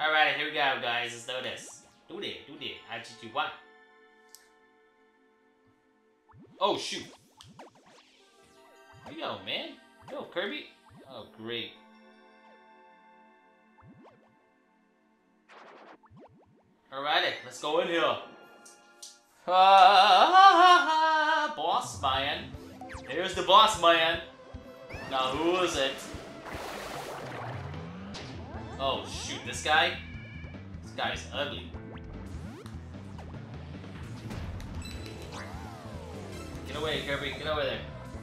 Alright, here we go, guys. Let's do this. Do it. IGG1. Oh, shoot. Where you go, man? Go, Kirby. Oh, great. Alrighty, let's go in here. Boss man. Here's the boss man. Now, who is it? Oh, shoot, this guy? This guy's ugly. Get away, Kirby. Get over there.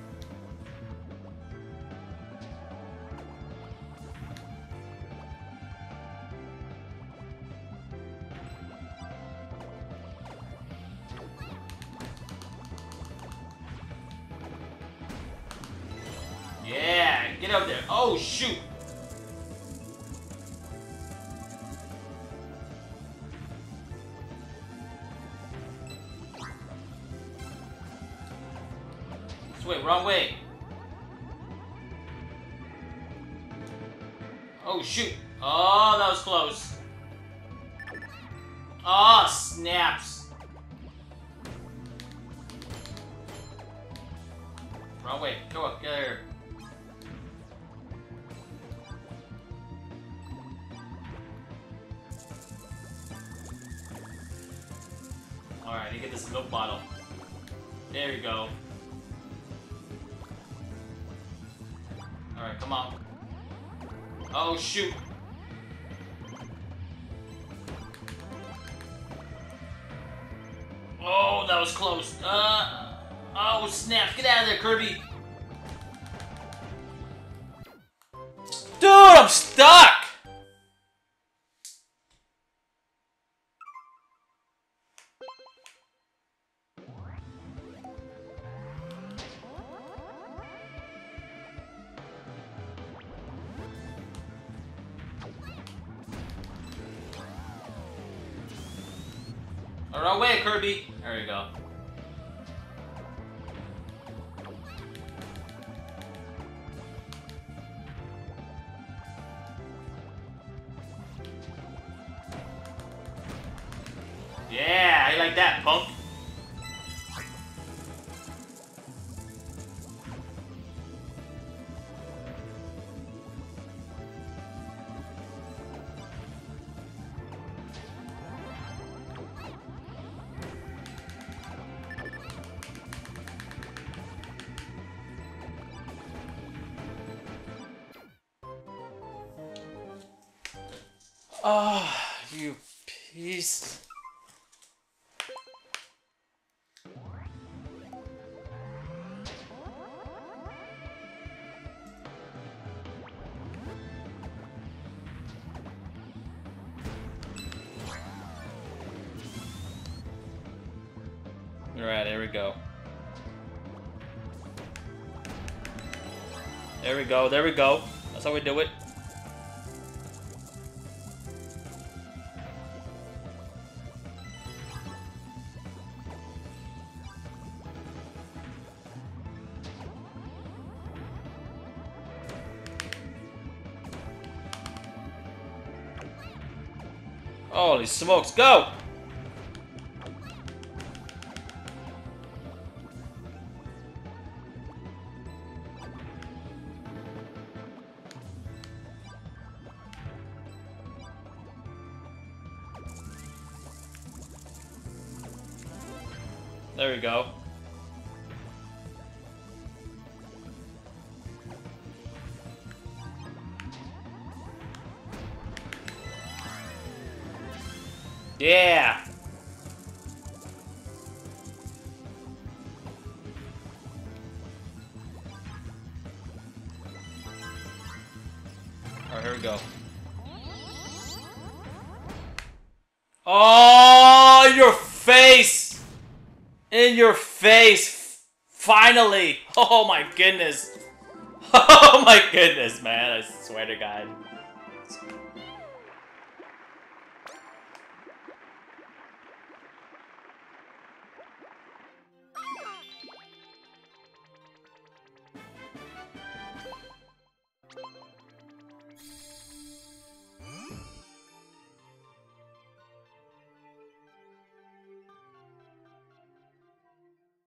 Yeah, get up there. Oh, shoot. Wait, wrong way. Oh, shoot. Oh, that was close. Oh, snaps. Wrong way. Go up. Get here. Alright, you get this milk bottle. There you go. Alright, come on. Oh, shoot. Oh, that was close. Oh, snap. Get out of there, Kirby. Dude, I'm stuck! Wrong way, Kirby. There we go. Yeah, I like that, punk. Oh, you piece. Alright, there we go. There we go, there we go. That's how we do it. Holy smokes, go! There we go. Yeah! Alright, here we go. Oh, your face! In your face! Finally! Oh my goodness! Oh my goodness, man, I swear to God.